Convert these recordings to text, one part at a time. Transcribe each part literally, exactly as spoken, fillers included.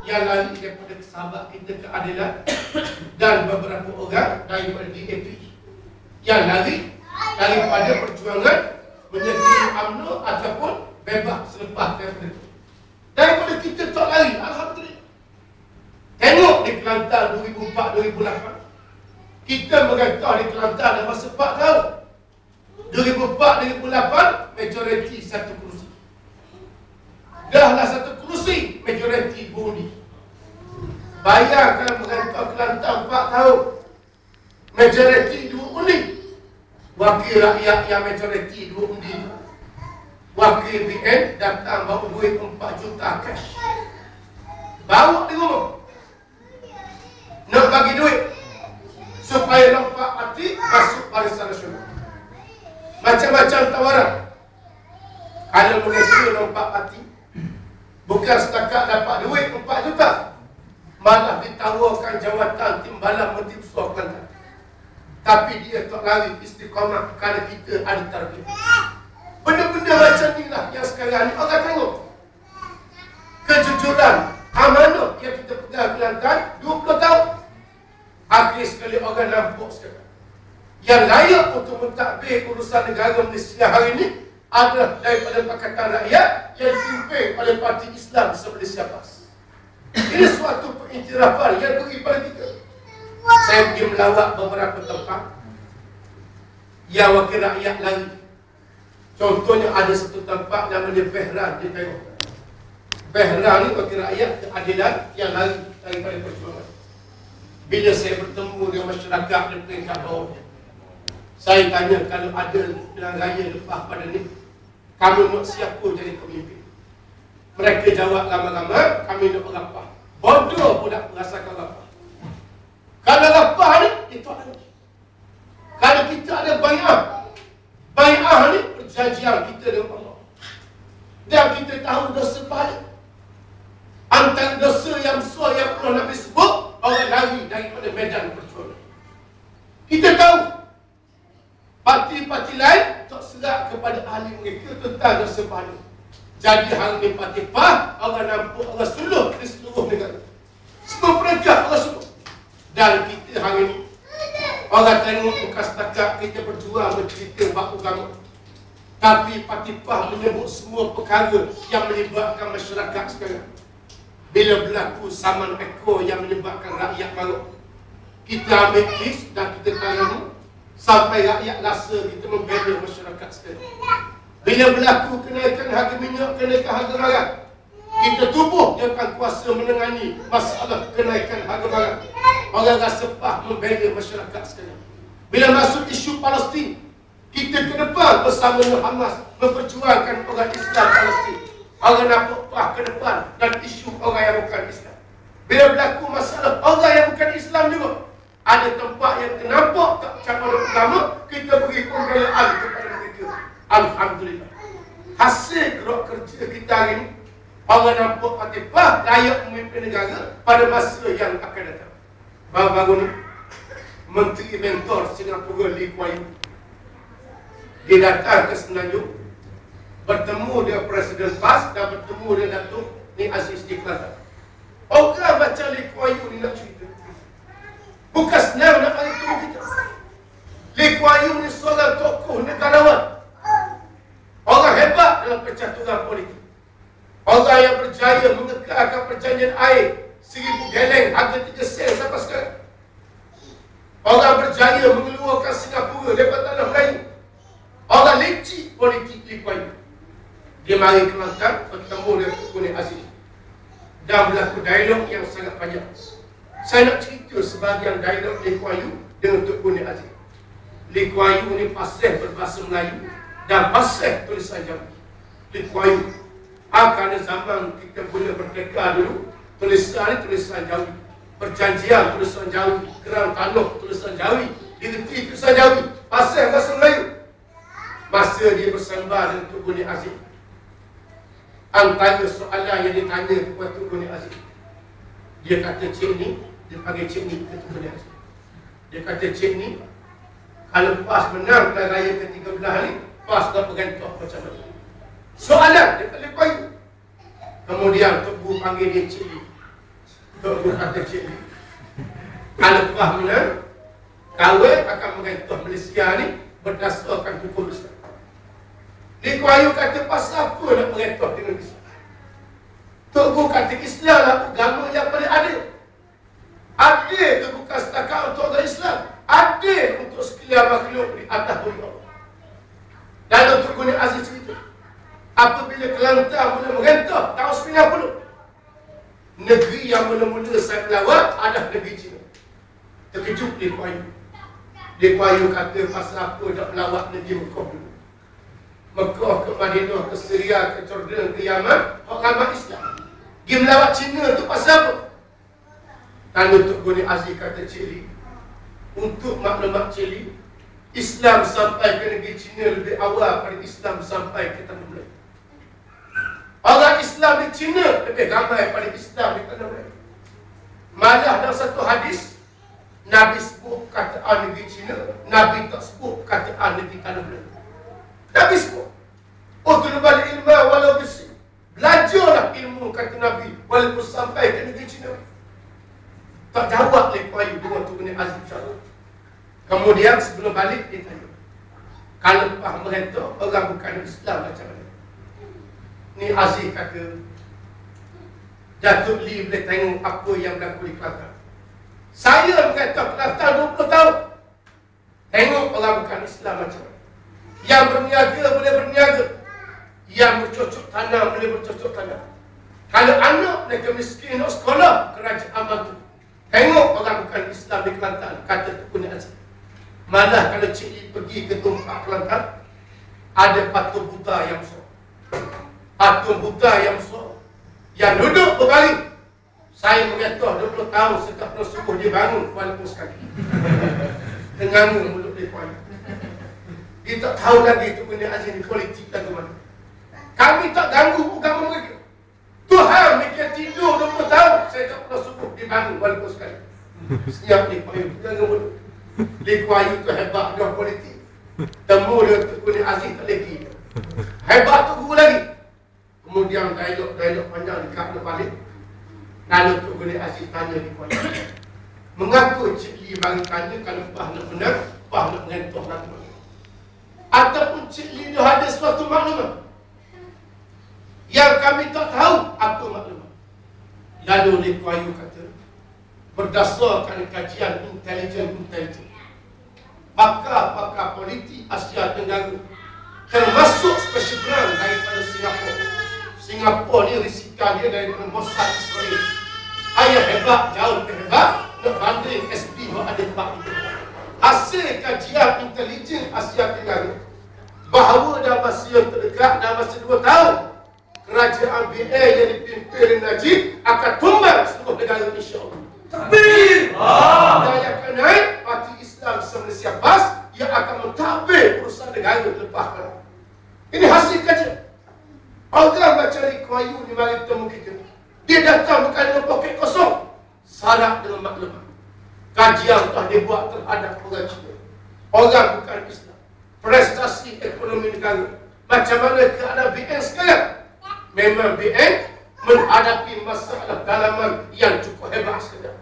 yang lari daripada sahabat kita keadilan dan beberapa orang daripada D A P yang lari daripada perjuangan menyertai U M N O ataupun bebas selepas daripada itu. Daripada kita tak lari, alhamdulillah. Tengok di Kelantan dua ribu empat dua ribu lapan, kita merentah di Kelantan dah masa empat tahun. dua ribu empat dua ribu lapan majoriti satu kerusi. Dahlah satu kerusi majoriti berundi. Bayangkan merentah Kelantan empat tahun, majoriti dua undi. Wakil rakyat yang majoriti dua undi, wakil B N datang bawa duit empat juta cash, bawa di rumah, nak bagi duit supaya lompat parti masuk barisan nasional. Macam-macam tawaran. Kalau mereka lompat parti, bukan setakat dapat duit empat juta, malah ditawarkan jawatan timbalan Menteri Pusat Kelantan. Tapi dia tak lari istiqamah kerana kita ada target. Benda-benda macam inilah yang sekarang ni orang tengok. Kejujuran amanah yang kita pegang Kelantan dua puluh tahun. Akhir sekali orang nampak sekarang. Yang layak untuk mentadbir urusan negara Malaysia hari ini adalah daripada Pakatan Rakyat yang dipimpin oleh Parti Islam se-Malaysia PAS. Ini suatu pengiktirafan yang beri pada kita. Saya pergi melawat beberapa tempat yang wakil rakyat lari. Contohnya ada satu tempat namanya Behran di Tengok. Behran ni wakil rakyat keadilan yang lari daripada perjuangan. Bila saya bertemu dengan masyarakat di peringkat bawah, saya tanya, kalau ada pilihan raya lepas pada ni, kamu nak siapa jadi pemimpin? Mereka jawab ramai-ramai, kami nak berapah. Bodoh pun tak merasakan rapah. Kalau rapah ni, itu ada. Kalau kita ada bai'ah, bai'ah ni perjanjian kita dengan Allah. Dan kita tahu dosa pahala. Antara dosa yang besar yang pernah Nabi sebut, orang lari daripada medan perjuangan. Kita tahu parti-parti lain tak serak kepada ahli mereka tentang dosa pahala. Jadi hari ni parti P A S, orang nampak orang suluh di seluruh negara. Semua peringkat orang suluh. Dan kita hari ni, orang tengok bukan setakat kita berjuang bercerita bab agama, tapi parti P A S menyebut semua perkara yang melibatkan masyarakat sekarang. Bila berlaku saman ekor yang menyebabkan rakyat marah, kita ambil list dan kita tangani sampai rakyat rasa kita membela masyarakat sekarang. Bila berlaku kenaikan harga minyak, kenaikan harga barang, kita tubuh dengan kuasa menangani masalah kenaikan harga barang. Orang rasa pah membela masyarakat sekarang. Bila masuk isu Palestin, kita ke depan bersama Hamas memperjuangkan orang Islam Palestin. Orang nampak pah ke depan dan isu orang yang bukan Islam. Bila berlaku masalah orang yang bukan Islam juga, ada tempat yang ternampak tak campur agama, kita beri pembelaan kepada mereka. Alhamdulillah. Hasil gerak kerja kita hari ini, orang nampak parti P A S layak memimpin negara pada masa yang akan datang. Baru-baru ni, Menteri Mentor Singapura Lee Kuan Yew, dia datang ke Semenanjung, bertemu dengan Presiden P A S dan bertemu dengan Datuk Ni Aziz di Kelantan. Orang macam Lee Kuan Yew ni nak cerita, bukan senang nak bagi tahu kita. Lee Kuan Yew ni seorang tokoh negarawan, orang hebat dalam percaturan politik, orang yang berjaya mengekalkan perjanjian air seribu galeng harga tiga sen sampai sekarang. Orang berjaya mengeluarkan Singapura daripada tanah Melayu. Orang leceh politik Lee Kuan Yew. Dia mari Kelantan bertemu dengan Tuan Aziz dan berlaku dialog yang sangat panjang. Saya nak cerita sebahagian dialog Lee Kuan Yew dengan Tuan Aziz. Lee Kuan Yew ni fasih berbahasa Melayu dan fasih tulisan Jawa. Lee Kuan Yew, ah, kerana zaman kita boleh merdeka dulu, tulisan ni tulisan Jawi, perjanjian tulisan Jawi, kerang tanah tulisan Jawi, direti tulisan Jawi, fasih bahasa Melayu. Masa dia bersama dengan Tuan Aziz, antara soalan yang ditanya kepada Tuan Aziz, dia kata cik ni, dia panggil cik ni ke Tuan Aziz. Dia kata cik ni, kalau P A S menang pilihan raya ke tiga belas ni, P A S dah bergantung macam mana? Soalan dia tak boleh. Kemudian Tok Guru panggil dia cik ni. Tok Guru kata Cik Lee, kalau lepas menang, kawin akan merentah Malaysia ni berdasarkan hukum Islam. Lee Kuan Yew kata, pasal apa nak merentah dengan Islam? Tok Guru kata, Islam lah agama yang paling adil. Adil itu bukan setakat untuk orang Islam, adil untuk sekalian makhluk di atas bumi Allah. Dan untuk Guru Aziz cerita, apabila Kelantan mula merentah tahun sembilan puluh, negeri yang mula-mula saya melawat adalah negeri China. Terkejut Lee Kuan Yew. Lee Kuan Yew kata, pasal apa nak melawat negeri Mekah dulu? Mekah ke Madinah, ke Syria, ke Jordan, ke Yaman, orang Islam. Dia melawat China tu pasal apa? Dan untuk Guru Aziz kata Cik Lee, untuk maklumat Cik Lee, Islam sampai ke negeri China lebih awal pada Islam sampai ke tanah Melayu. Orang Islam di China lebih ramai pada Islam di tanah Melayu. Malah dalam satu hadis, Nabi sebut kataan negeri China, Nabi tak sebut kataan negeri tanah Melayu. Nabi sebut, "Utlubal ilma walau bisi." Belajarlah ilmu, kata Nabi, walaupun sampai ke negeri China. Tak jawab Lee Kuan Yew dengan Tuan Aziz Syarul. Kemudian sebelum balik dia tanya, kalau lepas merentah orang bukan Islam macam mana? Ni Aziz kata, Datuk Lee boleh tengok apa yang berlaku di Kelantan. Saya merentah Kelantan dua puluh tahun. Tengok orang bukan Islam macam mana. Yang berniaga boleh berniaga, yang bercocok tanam boleh bercocok tanam. Kalau anak mereka miskin nak sekolah, kerajaan bantu. Tengok orang bukan Islam di Kelantan, kata Tuan Aziz. Malah kalau Cik Lee pergi ke tempat Kelantan, ada patung Buddha yang besar. Patung Buddha yang besar, yang duduk berbaring. Saya mengatur dua puluh tahun setiap pernah subuh dia bangun walaupun sekali. Tenganga mulut dia kuat. Dia tak tahu lagi Tuan Aziz ni politik dan ke mana. Kami tak ganggu agama mereka. Tuhan mereka tidur dua puluh tahun, saya tak pernah subuh dia bangun walaupun sekali. Senyap Lee Kuan Yew, tenganga mulut. Lee Kuan Yew tu hebat dalam politik. Temu dia Tuan Aziz tak lagi. Hebat tu guru lagi. Kemudian dialog-dialog panjang dekat nak balik. Lalu Tuan Aziz tanya Lee Kuan Yew, mengapa Cik Lee bagi tanya kalau Pah nak menang, Pah nak mengentuh nak menang? Ataupun Cik Lee dah ada suatu maklumat yang kami tak tahu apa maklumat. Lalu Lee Kuan Yew kata, berdasarkan kajian intelijen-intelijen, pakar-pakar politik Asia Tenggara, termasuk special grant daripada Singapura. Singapura ni risikan dia daripada Pusat Israel. Ayah hebat, jauh lebih hebat, nak banding S P yang ada tempat itu. Hasil kajian intelijen Asia Tenggara, bahawa dalam masa yang terdekat, dalam masa dua tahun, kerajaan B A yang dipimpin Najib akan tumbang seluruh negara insya-Allah. Takbir! Dan yang akan naik parti Islam se-Malaysia Bas yang akan mentadbir urusan negara lepas perang. Ini hasil kajian. Orang macam Lee Kuan Yew ni mari bertemu kita. Dia datang bukan dengan poket kosong, syarat dengan maklumat. Kajian telah dibuat terhadap orang Cina, orang bukan Islam, prestasi ekonomi negara. Macam mana keadaan B N sekarang? Memang B N menghadapi masalah dalaman yang cukup hebat sekarang.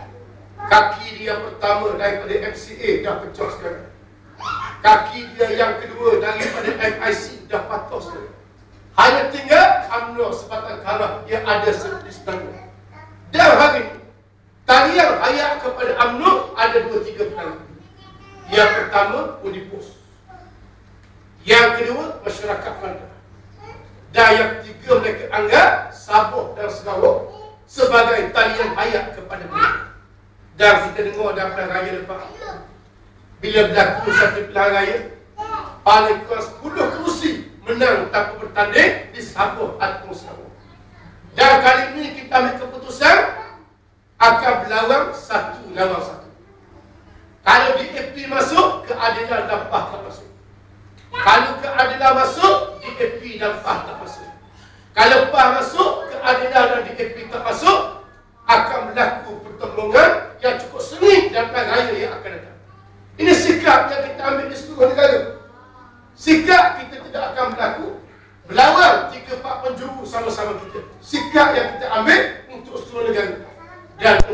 Kaki dia pertama daripada M C A dah pecah sekarang. Kaki dia yang kedua daripada M I C dah patah sekarang. Hanya tinggal UMNO sebatang kara yang ada di sebelah. Dan hari ini, tarian hayat kepada UMNO ada dua tiga perkara. Yang pertama, Unipos. Yang kedua, masyarakat Kelantan. Dan yang ketiga, mereka anggap Sabah dan Sarawak sebagai talian hayat kepada mereka. Dan kita dengar dalam pilihan raya lepas, bila berlaku satu pilihan raya, paling kurang sepuluh kerusi menang tanpa bertanding di Sabah ataupun Sarawak. Dan kali ini kita ambil keputusan akan berlawan satu lawan satu. Kalau D A P masuk, keadilan dan P A H tak masuk. Kalau keadilan masuk, D A P dan P A H tak masuk. Kalau P A H masuk, keadilan dan D A P tak masuk, akan berlaku pertemuan yang cukup sengit dan raya yang akan datang. Ini sikap yang kita ambil di seluruh negara. Sikap kita tidak akan berlaku berlawan tiga empat penjuru sama-sama kita. Sikap yang kita ambil untuk seluruh dan